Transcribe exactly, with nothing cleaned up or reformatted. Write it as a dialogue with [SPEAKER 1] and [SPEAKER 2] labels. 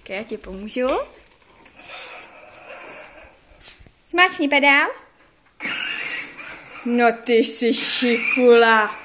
[SPEAKER 1] Počkej, já ti pomůžu. Zmáčkni pedál. No ty jsi šikula.